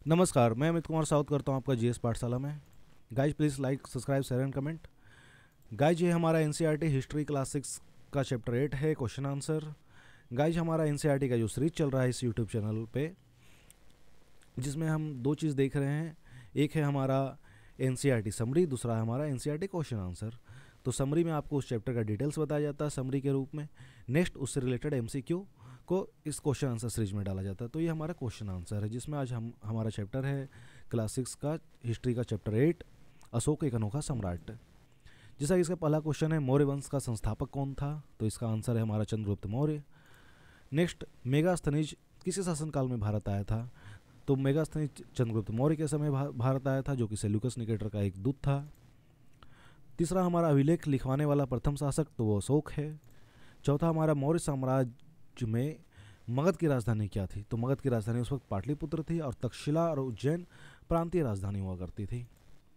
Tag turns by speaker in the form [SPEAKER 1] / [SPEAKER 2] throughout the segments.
[SPEAKER 1] नमस्कार, मैं अमित कुमार साउथ करता हूँ आपका जीएस पाठशाला में। Guys please like subscribe share and comment. Guys ये हमारा एनसीईआरटी हिस्ट्री क्लास 6 का चैप्टर 8 है, क्वेश्चन आंसर। गाइज हमारा एनसीईआरटी का जो सीरीज चल रहा है इस यूट्यूब चैनल पे, जिसमें हम दो चीज़ देख रहे हैं। एक है हमारा एनसीईआरटी समरी, दूसरा है हमारा एनसीईआरटी क्वेश्चन आंसर। तो समरी में आपको उस चैप्टर का डिटेल्स बताया जाता है समरी के रूप में। नेक्स्ट उससे रिलेटेड एमसीक्यू को इस क्वेश्चन आंसर सीरीज में डाला जाता है। तो ये हमारा क्वेश्चन आंसर है, जिसमें आज हमारा चैप्टर है क्लास 6 का हिस्ट्री का चैप्टर 8, अशोक एक अनोखा सम्राट। जैसा कि इसका पहला क्वेश्चन है, मौर्य वंश का संस्थापक कौन था? तो इसका आंसर है हमारा चंद्रगुप्त मौर्य। नेक्स्ट, मेगास्थनीज किस शासनकाल में भारत आया था? तो मेगास्थनीज चंद्रगुप्त मौर्य के समय भारत आया था, जो कि सेल्यूकस निकेटर का एक दूत था। तीसरा, हमारा अभिलेख लिखवाने वाला प्रथम शासक तो वो अशोक है। चौथा, हमारा मौर्य साम्राज्य में मगध की राजधानी क्या थी? तो मगध की राजधानी उस वक्त पाटलिपुत्र थी और तक्षशिला और उज्जैन प्रांतीय राजधानी हुआ करती थी।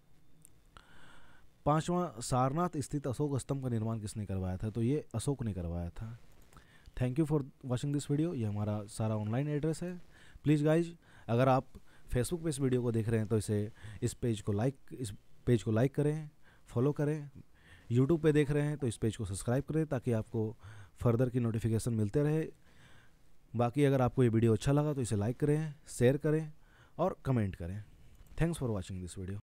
[SPEAKER 1] पांचवा, सारनाथ स्थित अशोक स्तंभ का निर्माण किसने करवाया था? तो ये अशोक ने करवाया था। Thank you for watching this video. ये हमारा सारा ऑनलाइन एड्रेस है। प्लीज़ गाइज, अगर आप फेसबुक पे इस वीडियो को देख रहे हैं तो इस पेज को लाइक करें, फॉलो करें। यूट्यूब पे देख रहे हैं तो इस पेज को सब्सक्राइब करें, ताकि आपको फर्दर की नोटिफिकेशन मिलते रहे। बाकी अगर आपको ये वीडियो अच्छा लगा तो इसे लाइक करें, शेयर करें और कमेंट करें। Thanks for watching this video.